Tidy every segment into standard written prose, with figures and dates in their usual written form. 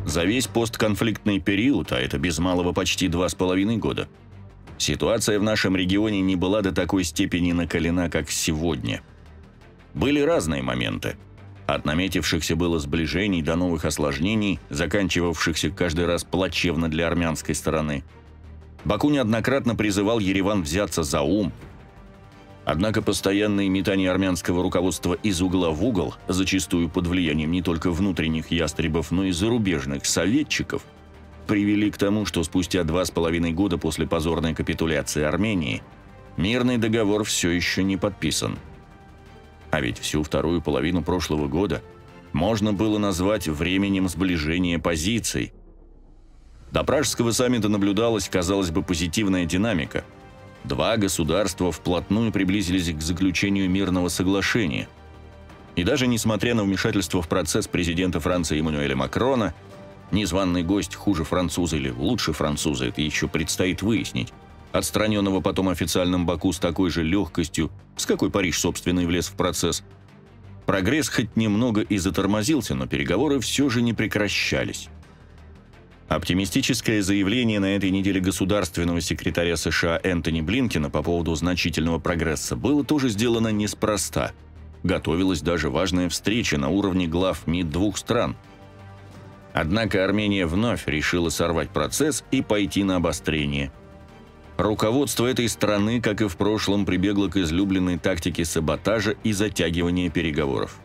За весь постконфликтный период, а это без малого почти 2,5 года, ситуация в нашем регионе не была до такой степени накалена, как сегодня. Были разные моменты. От наметившихся было сближений до новых осложнений, заканчивавшихся каждый раз плачевно для армянской стороны. Баку неоднократно призывал Ереван взяться за ум. Однако постоянные метания армянского руководства из угла в угол, зачастую под влиянием не только внутренних ястребов, но и зарубежных советчиков, привели к тому, что спустя 2,5 года после позорной капитуляции Армении мирный договор все еще не подписан. А ведь всю вторую половину прошлого года можно было назвать временем сближения позиций. До пражского саммита наблюдалась, казалось бы, позитивная динамика. Два государства вплотную приблизились к заключению мирного соглашения. И даже несмотря на вмешательство в процесс президента Франции Эммануэля Макрона, незваный гость хуже француза или лучше француза, это еще предстоит выяснить, отстраненного потом официальным Баку с такой же легкостью, с какой Париж, собственно, и влез в процесс, прогресс хоть немного и затормозился, но переговоры все же не прекращались. Оптимистическое заявление на этой неделе государственного секретаря США Энтони Блинкена по поводу значительного прогресса было тоже сделано неспроста. Готовилась даже важная встреча на уровне глав МИД двух стран. Однако Армения вновь решила сорвать процесс и пойти на обострение. Руководство этой страны, как и в прошлом, прибегло к излюбленной тактике саботажа и затягивания переговоров.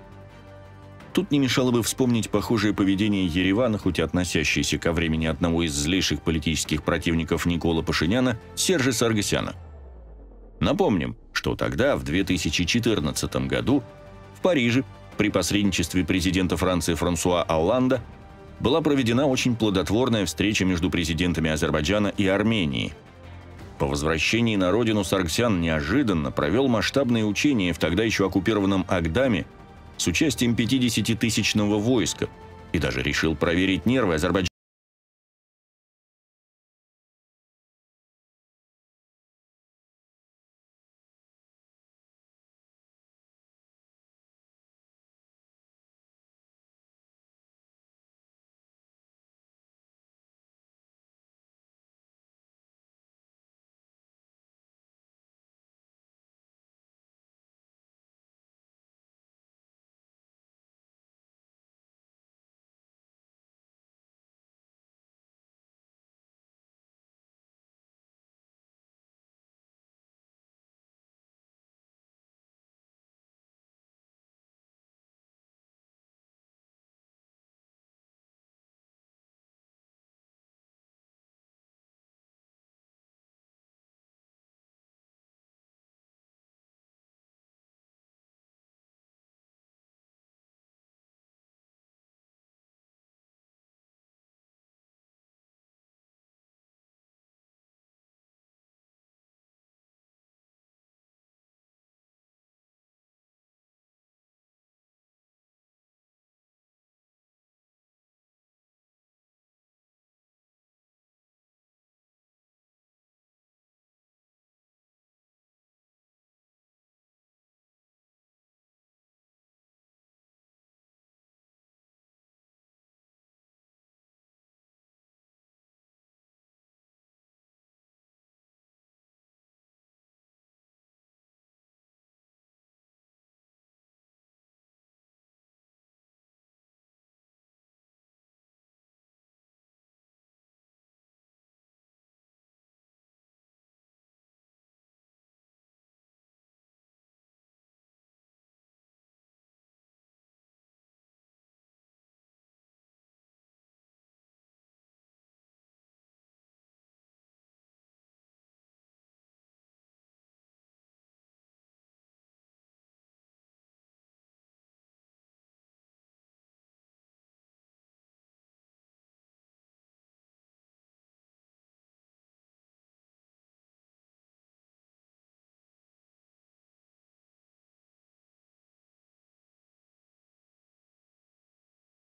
Тут не мешало бы вспомнить похожее поведение Еревана, хоть и относящееся ко времени одного из злейших политических противников Никола Пашиняна, Сержа Саргсяна. Напомним, что тогда, в 2014 году, в Париже, при посредничестве президента Франции Франсуа Олланда, была проведена очень плодотворная встреча между президентами Азербайджана и Армении. По возвращении на родину Саргсян неожиданно провел масштабные учения в тогда еще оккупированном Агдаме с участием 50-тысячного войска и даже решил проверить нервы азербайджанцев.